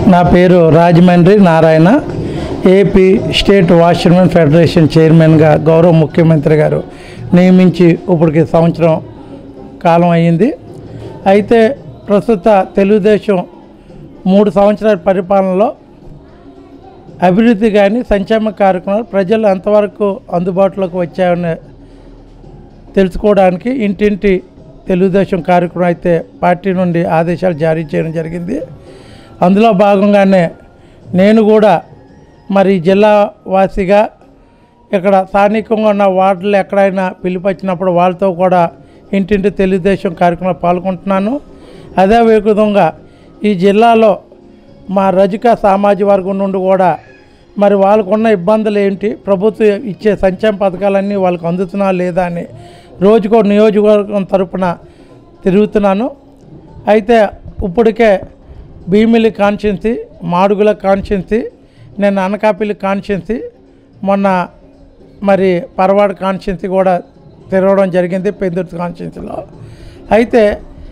నా పేరు Rajahmundry Narayana. AP state washermen federation చైర్మన్గా గౌరవ ముఖ్యమంత్రి గారు నియమించి ఇప్పటికి సంవత్సరం కాలం అయ్యింది. అయితే ప్రస్తుత తెలుగుదేశం 3 సంవత్సరాల పరిపాలనలో అభివృద్ధి కానీ సంక్షేమ కార్యక్రమాలు ప్రజలు ఎంతవరకు అందుబాటులోకి వచ్చాయని తెలుసుకోవడానికి ఇంటింటి తెలుగుదేశం కార్యక్రమం అయితే పార్టీ నుండి ఆదేశాలు జారీ చేయడం జరిగింది. అందులో భాగంగానే నేను కూడా మరి జిల్లా వాసిగా ఇక్కడ స్థానికంగా ఉన్న వార్డులు ఎక్కడైనా పిలిపించినప్పుడు వాళ్ళతో కూడా ఇంటింటి తెలుగుదేశం కార్యక్రమంలో పాల్గొంటున్నాను. అదే విధంగా ఈ జిల్లాలో మా రజక సామాజిక వర్గం నుండి కూడా మరి వాళ్ళకున్న ఇబ్బందులు ఏంటి, ప్రభుత్వం ఇచ్చే సంక్షేమ పథకాలన్నీ వాళ్ళకు అందుతున్నా లేదా అని రోజుకో నియోజకవర్గం తరపున తిరుగుతున్నాను. అయితే ఇప్పటికే భీమిలి కాన్స్టిట్యున్సీ, మాడుగుల కాన్స్టిట్యున్సీ, నేను అనకాపల్లి కాన్స్టిట్యున్సీ, మొన్న మరి పరవాడ కాన్స్టిట్యున్సీ కూడా తిరగడం జరిగింది పెందుర్తి కాన్స్టిట్యున్సీలో. అయితే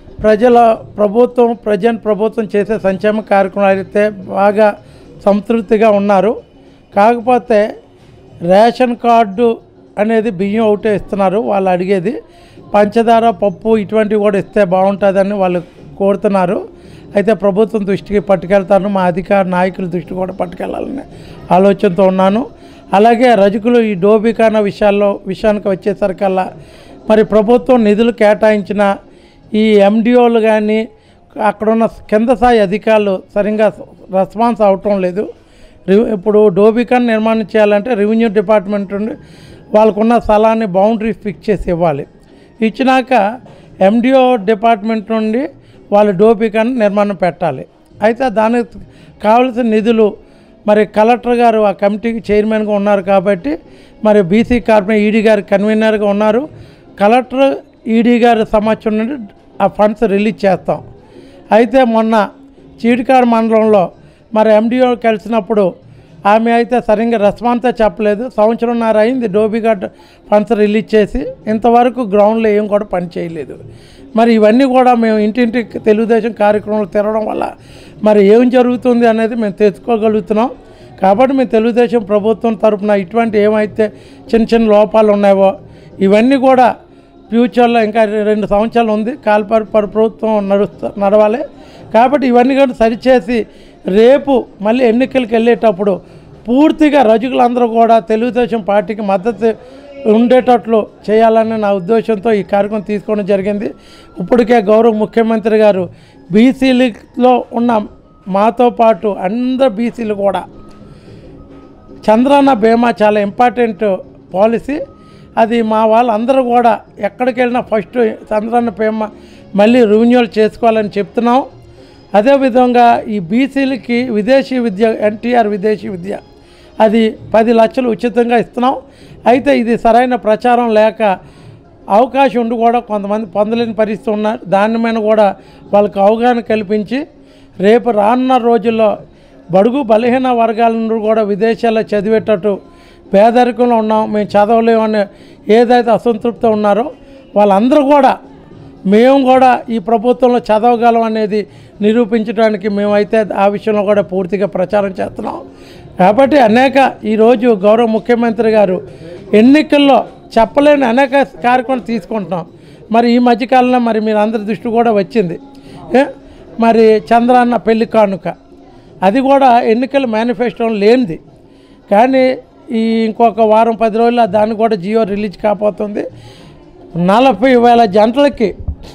ప్రభుత్వం చేసే సంక్షేమ కార్యక్రమాలు అయితే బాగా సంతృప్తిగా ఉన్నారు. కాకపోతే రేషన్ కార్డు అనేది బియ్యం ఒకటే ఇస్తున్నారు. వాళ్ళు అడిగేది పంచదార, పప్పు ఇటువంటివి కూడా ఇస్తే బాగుంటుందని వాళ్ళు కోరుతున్నారు. అయితే ప్రభుత్వం దృష్టికి పట్టుకెళ్తాను, మా అధికార నాయకుల దృష్టి కూడా పట్టుకెళ్ళాలని ఆలోచనతో ఉన్నాను. అలాగే రజకులు ఈ డోబికానా విషయానికి వచ్చేసరికల్లా మరి ప్రభుత్వం నిధులు కేటాయించిన ఈ ఎండిఓలు కానీ అక్కడున్న కింద స్థాయి అధికారులు సరిగ్గా రెస్పాన్స్ అవటం లేదు. ఇప్పుడు డోబికాన్ నిర్మాణం చేయాలంటే రెవెన్యూ డిపార్ట్మెంట్ నుండి వాళ్ళకున్న స్థలాన్ని బౌండరీ ఫిక్స్ చేసి ఇవ్వాలి. ఇచ్చినాక ఎండిఓ డిపార్ట్మెంట్ నుండి వాళ్ళు డోబికాన్ నిర్మాణం పెట్టాలి. అయితే దానికి కావలసిన నిధులు మరి కలెక్టర్ గారు ఆ కమిటీకి చైర్మన్గా ఉన్నారు కాబట్టి మరి బీసీ కార్పొరేషన్ ఈడీ గారు కన్వీనర్గా ఉన్నారు. కలెక్టర్ ఈడీ గారి సమక్షం నుండి ఆ ఫండ్స్ రిలీజ్ చేస్తాం. అయితే మొన్న చీడికాడ మండలంలో మరి ఎండిఓ కలిసినప్పుడు ఆమె అయితే సరిగ్గా రెస్పాన్సే చెప్పలేదు. సంవత్సరంన్నర అయింది డోబిఘాట్ ఫండ్స్ రిలీజ్ చేసి, ఇంతవరకు గ్రౌండ్లో ఏం కూడా పని చేయలేదు. మరి ఇవన్నీ కూడా మేము ఇంటింటికి తెలుగుదేశం కార్యక్రమాలు తిరగడం వల్ల మరి ఏం జరుగుతుంది అనేది మేము తెలుసుకోగలుగుతున్నాం. కాబట్టి మేము తెలుగుదేశం ప్రభుత్వం తరఫున ఇటువంటి ఏమైతే చిన్న లోపాలు ఉన్నాయో ఇవన్నీ కూడా ఫ్యూచర్లో ఇంకా 2 సంవత్సరాలు ఉంది, ప్రభుత్వం నడవాలి. కాబట్టి ఇవన్నీ కూడా సరిచేసి రేపు మళ్ళీ ఎన్నికలకు వెళ్ళేటప్పుడు పూర్తిగా రజకులందరూ కూడా తెలుగుదేశం పార్టీకి మద్దతు ఉండేటట్లు చేయాలని నా ఉద్దేశంతో ఈ కార్యక్రమం తీసుకోవడం జరిగింది. ఇప్పటికే గౌరవ ముఖ్యమంత్రి గారు బీసీలలో ఉన్న మాతో పాటు అందరు బీసీలు కూడా చంద్రన్న బీమా చాలా ఇంపార్టెంట్ పాలసీ. అది మా వాళ్ళందరూ కూడా ఎక్కడికి వెళ్ళినా ఫస్ట్ చంద్రన్న బీమా మళ్ళీ రెన్యువల్ చేసుకోవాలని చెప్తున్నాం. అదేవిధంగా ఈ బీసీలకి విదేశీ విద్య, ఎన్టీఆర్ విదేశీ విద్య అది 10 లక్షలు ఉచితంగా ఇస్తున్నాం. అయితే ఇది సరైన ప్రచారం లేక అవకాశం ఉండి కూడా కొంతమంది పొందలేని పరిస్థితి ఉన్నారు. దాని మీద కూడా వాళ్ళకు అవగాహన కల్పించి రేపు రానున్న రోజుల్లో బడుగు బలహీన వర్గాల నుండి కూడా విదేశాల్లో చదివేటట్టు, పేదరికంలో ఉన్నాం మేము చదవలేమని ఏదైతే అసంతృప్తి ఉన్నారో వాళ్ళందరూ కూడా మేము కూడా ఈ ప్రభుత్వంలో చదవగలం అనేది నిరూపించడానికి మేమైతే ఆ విషయంలో కూడా పూర్తిగా ప్రచారం చేస్తున్నాం. కాబట్టి ఈరోజు గౌరవ ముఖ్యమంత్రి గారు ఎన్నికల్లో చెప్పలేని అనేక కార్యక్రమాలు తీసుకుంటున్నాం. మరి ఈ మధ్యకాలంలో మరి మీరు అందరి దృష్టి కూడా వచ్చింది, మరి చంద్రన్న పెళ్లి కానుక అది కూడా ఎన్నికల మేనిఫెస్టోలో లేనిది. కానీ ఇంకొక వారం 10 రోజుల్లో దాన్ని కూడా జియో రిలీజ్ కాబోతుంది. 40,000 జంటలకి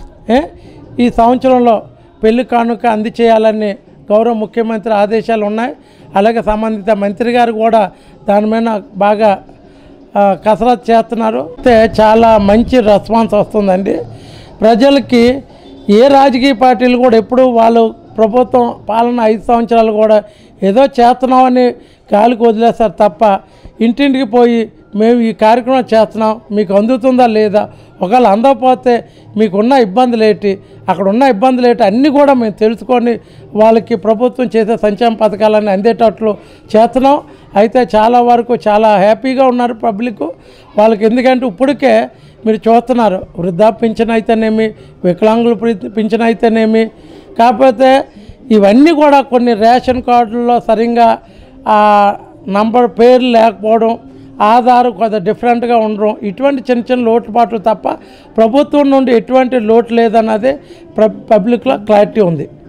ఈ సంవత్సరంలో పెళ్లి కానుక అందచేయాలని గౌరవ ముఖ్యమంత్రి ఆదేశాలు ఉన్నాయి. అలాగే సంబంధిత మంత్రి గారు కూడా దాని మీద బాగా కసరత్తు చేస్తున్నారు. అయితే చాలా మంచి రెస్పాన్స్ వస్తుందండి ప్రజలకి. ఏ రాజకీయ పార్టీలు కూడా ఎప్పుడు వాళ్ళు ప్రభుత్వం పాలన 5 సంవత్సరాలు కూడా ఏదో చేస్తున్నామని గాలికి వదిలేస్తారు తప్ప ఇంటింటికి పోయి మేము ఈ కార్యక్రమం చేస్తున్నాం, మీకు అందుతుందా లేదా, ఒకవేళ అందకపోతే మీకున్న ఇబ్బందులు ఏంటి, అక్కడ ఉన్న ఇబ్బందులు ఏంటి అన్నీ కూడా మేము తెలుసుకొని వాళ్ళకి ప్రభుత్వం చేసే సంక్షేమ పథకాలన్నీ అందేటట్లు చేస్తున్నాం. అయితే చాలా వరకు చాలా హ్యాపీగా ఉన్నారు పబ్లిక్ వాళ్ళకి. ఎందుకంటే ఇప్పటికే మీరు చూస్తున్నారు వృద్ధాప్య పింఛన్ అయితేనేమి, వికలాంగుల పింఛన్ అయితేనేమి, కాకపోతే ఇవన్నీ కూడా కొన్ని రేషన్ కార్డుల్లో సరిగ్గా నంబర్ పేర్లు లేకపోవడం, ఆధార్ కొంత డిఫరెంట్గా ఉండడం, ఇటువంటి చిన్న చిన్న లోటుపాట్లు తప్ప ప్రభుత్వం నుండి ఎటువంటి లోటు లేదన్నదే పబ్లిక్లో క్లారిటీ ఉంది.